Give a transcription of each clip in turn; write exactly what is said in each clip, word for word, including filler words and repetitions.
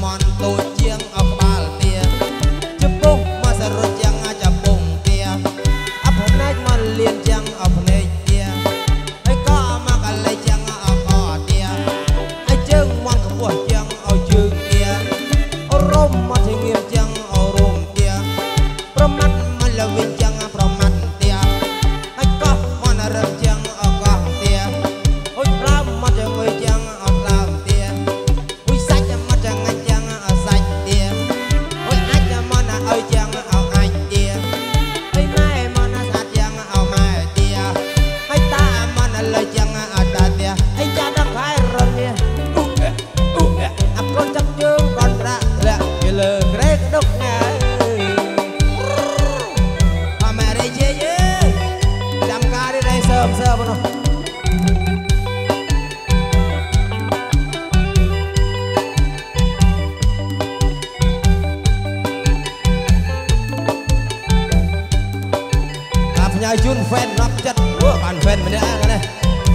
ยุนแฟนรับจัดว่าผ่านแฟนมาได้กันเลย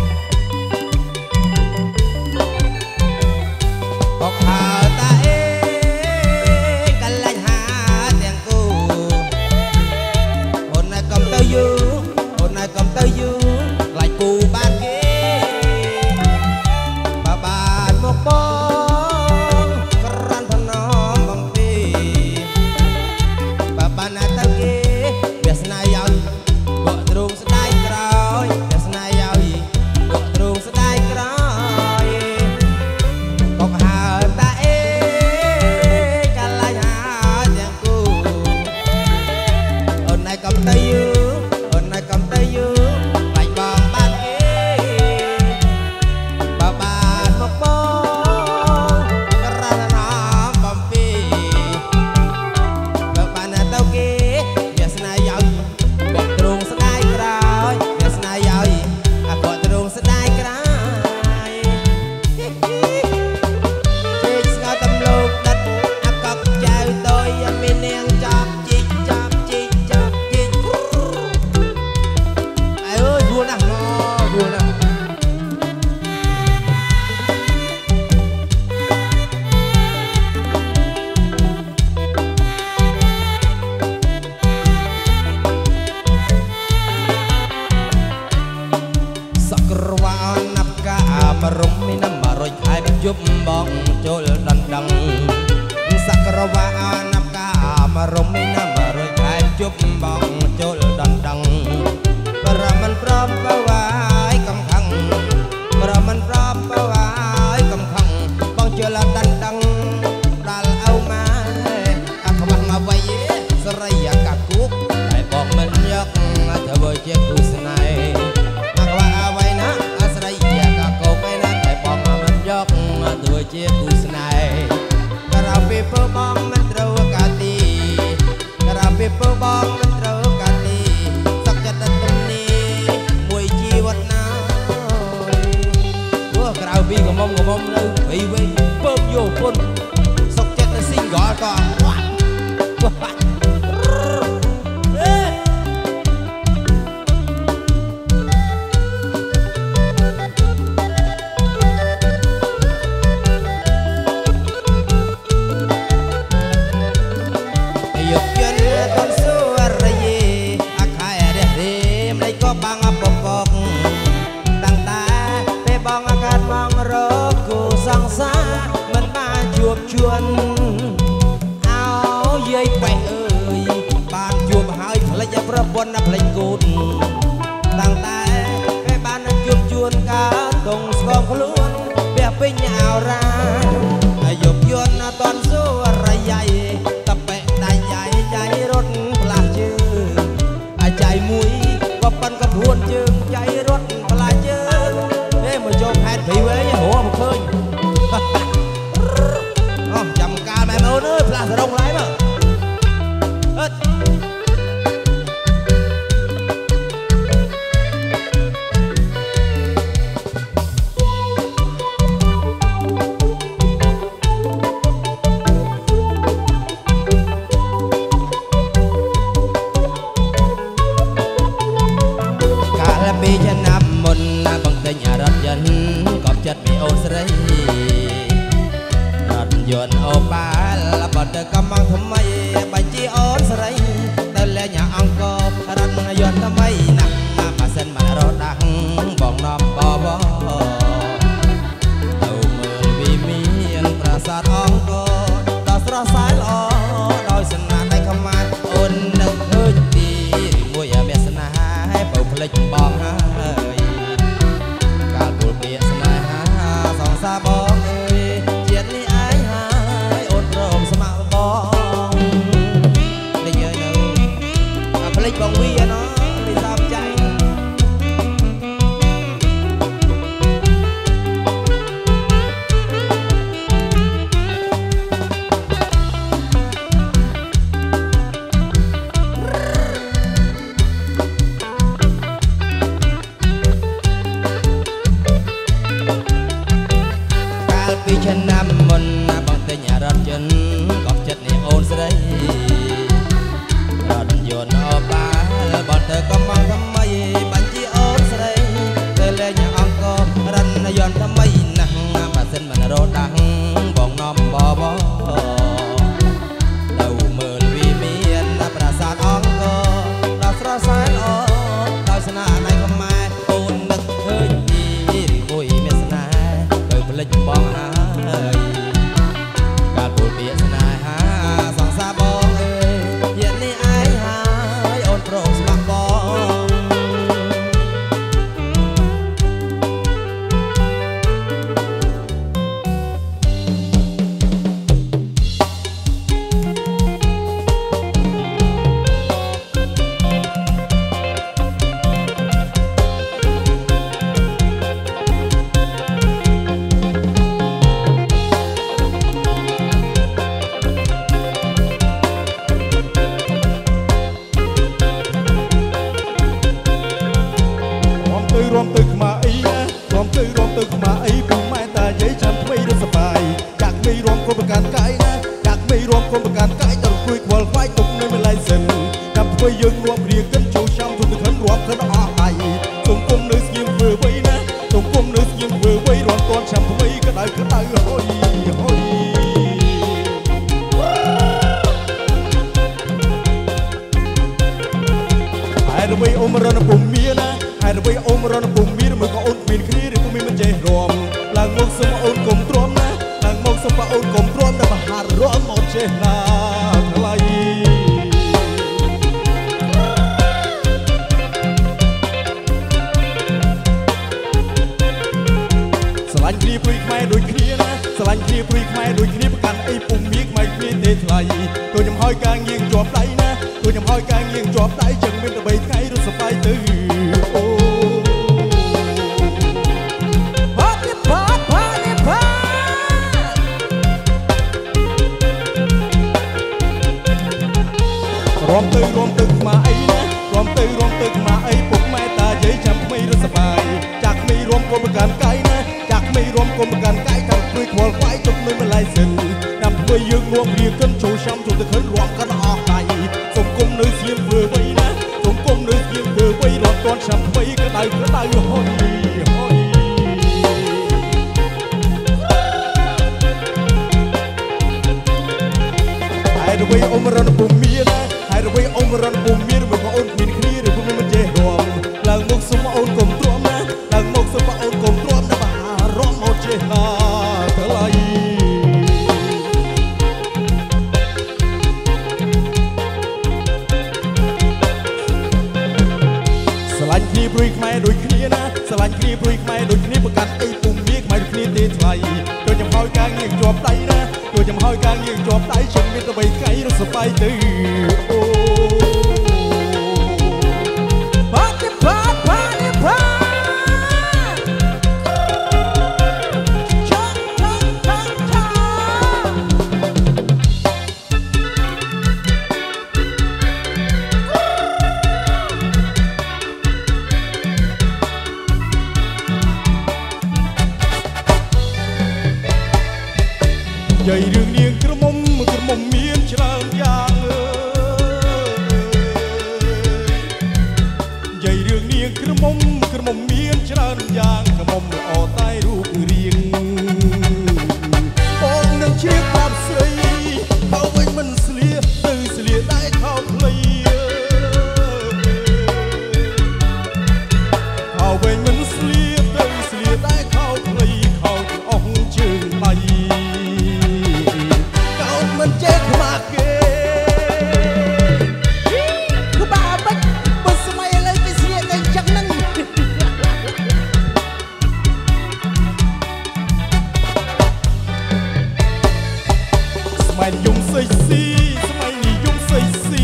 บอกหาตาเอกันเลยหาเตียงกูคนไหนกำเตยยูคนไหนกำเตยยูไหลกูบ้านเก๋บ้าบ้านมกบองกรันพนอมบังปีบ้าบ้านนาตะเก๋เบียสนายยาวตรงสไตล์กรอยแต่สไตล์ยาวอีกตรงสไตล์กรอยก็หาตาเอกันลายหาอย่างกูคนไหนกำเตยยูคนไหนกำเตยยูไปบองบ้านเก๋บ้าบ้านมกบองกระน้ำบอมปีบ้าบ้านนาเต้าเก๋เบียสนายยาวตรงสไตล์กรอยเบียสนายยาวอีกก็ตรงสไตล์กรอยเจ๊สงาตำลูกดัดอักกอกใจตัวยังมีเนียงจับจิกจับจิกจับจิกไอ้เอ้ยดูนะงอดูนะสักรวานับกามารมไม่นำมารอยขายยุบบองโจลดังดังสักรวานับกามารมไม่นำมารอยขายยุบบองโจลดังดังประมันพร้อมเป้าไว้กำขังประมันพร้อมเป้าไว้กำขังบองโจลดังดังดัลเอามาอักบังมาไว้สรายกักกุกได้บอกมันยกเธอบ่เจ็บกุศนัยตัวเจี๊ยบอุสไนกระเปียบบ้องมันเท่ากาตีกระเปียบบ้องมันเท่ากาตีสักจัดตรงนี้มวยชีวัดน้อยว่ากระเปียบก็มองก็มองเลยไปไปเปิบโยคนสักจัดแต่สิ่งก่อนก่อนมันมาจวบชวนเอาเย้ยไปเอ้ยบ้านจวบหายพลายประบนนับเพลงกูดตั้งแต่ไปบ้านจวบชวนการตรงสองขลุ่นเบียไปยาวราหยบยวนตอนสู้อะไรใหญ่ตะเปะได้ใหญ่ใจรถพลาชื่อใจมุ้ยว่าปันกระทวนจึงใจรถพลาเจอเอ้มาโจมแพทย์ผีเว้ยหัวมันเคยจำการแม่เมื่อเนื้อปลาสะดงไรมั้งกาลปีฉันนับมนต์บังเตยรัตยันกอบจัดไม่โอสไรยนต์อบបាល់បត់ទៅកំងថ្មីបាច់ជីអូនស្រីទៅលែងអង្គរត់យន្តថ្មីណាស់ម៉ាសិនមករត់ដាស់បងនំបបទៅមើលវិមានប្រាសាទអង្គរដល់ស្រស់ស្អាតល្អដោយសណាដៃខ្មែរអូននឹកឃើញទីមួយមេស្នេហាឲ្យបើផ្លេចបងហើយកាលពលពាក្យស្នេហាសងសាបងអើយជាតិនេះឯងហើយអូនព្រមស្ម័គ្របងនេះយើនៅអាផ្លេចបងវីណោះពីសំใจពីឆ្នាំមុនបងទិញរថយន្តកប់ចិត្តនេះអូនស្រីរថយន្តអបាល់បងទៅកំងថ្មីបាញ់ជីអូនស្រីទៅលេងអង្គររថយន្តថ្មីណាស់បើសិនមិនរត់ដាស់បងនំបបទៅមើលវិមានប្រាសាទអង្គរដល់ស្រស់ស្អាតល្អដោយស្នាដៃខ្មែរអូននឹកឃើញទីមួយមានស្នេហ៍ទៅផ្លេចបងហើយកាលពលពាក្យស្នេហាសងសាបងអើយជាតិនេះឯងហើយអូនព្រមស្ម័គ្របងរំទៅខ្មាអីណារំទៅរំទៅខ្មាអីពូម៉ែតាយាយចាំថ្មីរត់សបាយចាក់មីរំគុំប្រកាន់កាយណាចាក់មីរំគុំប្រកាន់កាយទៅគួយខ្វល់ខ្វាយទុកនៅម្លាយសិនចាំធ្វើយើងរួមរៀងកិនចូលចាំទុំទៅខិនរំខិនអស់ដៃទុំគុំនៅស្ងៀមធ្វើវៃណាទុំគុំនៅស្ងៀមធ្វើវៃរំតន់ចាំថ្មីក្តៅក្តៅហុយហុយហើយរវៃអមរណពុំមានណាហើយរវៃអូនរនពុំមានមើលក៏អូនមានគ្នាឬក៏មានមិនចេះរំឡើងមកសុំអូនកុំទ្រាំណាឡើងមកសុំប៉អូនកុំទ្រាំតែមហារំអូនចេះណាថ្លៃស្រឡាញ់គ្នាព្រួយខ្មែរដូចគ្នាណាស្រឡាញ់គ្នាព្រួយខ្មែរដូចគ្នាប្រកាន់អីពុំមានខ្មែរគ្នាទេថ្លៃទោះខ្ញុំហើយការងារជាប់ដៃណាទោះខ្ញុំហើយការងារជាប់ដៃចឹងមានតែបីថ្ងៃរត់សប្បាយទៅអូរំទៅរំទៅខ្មាអីណារំទៅរំទៅខ្មាអីពុកម៉ែតាយាយចាំថ្មីរត់សបាយចាក់ថ្មីរំគុំប្រកាន់កាយណាចាក់ថ្មីរំគុំប្រកាន់កាយតាមព្រួយខ្វល់ខ្វាយទុកនៅម្លាយសិនតាមធ្វើយើងរួមរៀងកិនចូលចាំចូលទៅខិនរំកិនអស់ដៃសុំគុំនៅស្ងៀមធ្វើវៃណាសុំគុំនៅស្ងៀមធ្វើវៃរត់តន់ចាំថ្មីក្តៅក្តៅហុយហុយហើយរវៃអមរណពុំមានណាហើយរវៃអមរណពុំមានមើលក៏អូនមានគ្នាឬពុំមិនចេះរំឡើងមកសុំអូនកុំទ្រាំណាឡើងមកសុំអូនកុំទ្រាំតែមហារំអូនចេះណាថ្លៃស្រឡាញ់គ្នាព្រួយខ្មែរដូចគ្នាណាស្រឡាញ់គ្នាព្រួយខ្មែរដូចគ្នាប្រកាសអីពុំមានខ្មែរដូចគ្នាទេថ្លៃចូលចំហើយការងារជាប់ដៃណាចូលចំហើយការងារជាប់ដៃជិះមានតែបីថ្ងៃរត់សប្បាយទៅអូបាត់បាត់បាត់បាត់ចង់ចង់ចង់ចង់យាយរឿងនាងក្រមុំក្រមុំមានច្រើនយ៉ាងអើយយាយរឿងនាងក្រមុំក្រមុំមានច្រើនយ៉ាងក្រមុំល្អតែរូបរាងបងនឹងជាបាបស្រីមិនចេះខ្មាស់គេគឺបាបិចបើស្មៃឥឡូវគេស្លៀកតែចឹងហ្នឹងស្មៃនិយមសិចស៊ីស្មៃនិយមសិចស៊ី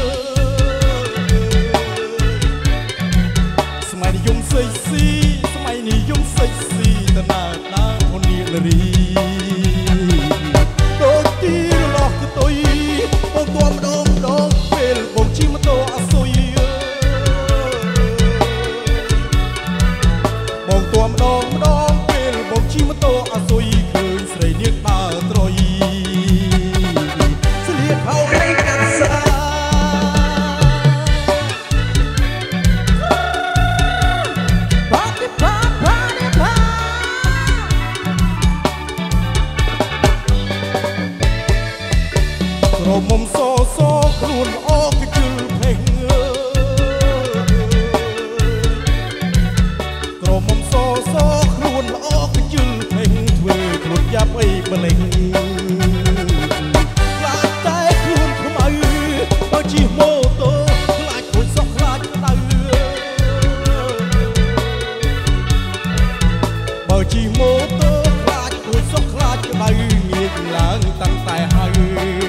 ស្មៃនិយមសិចស៊ីស្មៃនិយមសិចស៊ីតណាណាអូននាងរីដូចទីរលាស់ទៅតុយបងទួម្ដងម្ដងពេលបងជិះម៉ូតូអសុយបងទួម្ដងម្ដងពេលបងជិះម៉ូតូអសុយឃើញស្រីនាងដើរត្រុយស្លៀកខោរៃកាត់សាក្រមុំសសខ្លួនអកជិលភេងក្រមុំសសខ្លួនអកជិលភេងធ្វើខ្លួនយ៉ាប់អីបលេងខ្លាចតែខ្លួនខ្មៅបើជិះម៉ូតូខ្លាចខ្លួនសក់ខ្លាចដៅបើជិះម៉ូតូខ្លាចខ្លួនសក់ខ្លាចដៅងាកឡើងតាំងតែហើយ